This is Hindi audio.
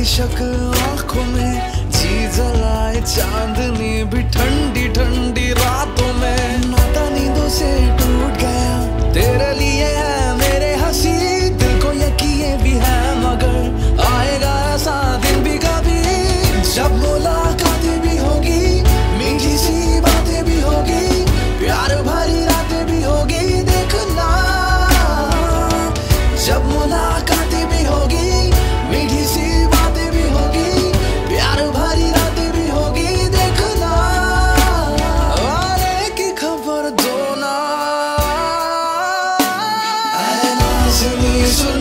शक्ल आंखों में, जी जलाए चांदनी भी ठंडी ठंडी रातों में। नाता नींदों से टूट गया, तेरे लिए है मेरे हंसी, दिल को यकीन भी है मगर आएगा ऐसा दिन भी कभी, जब मुलाकातें भी होगी, मीठी सी बातें भी होगी, प्यार भरी रातें भी होगी, देखना जब मुलाकातें भी होगी, मीठी सी बातें भी होगी, प्यार भरी रातें भी होगी, देखना आने की खबर दो ना। ऐ नाज़नीन सुनो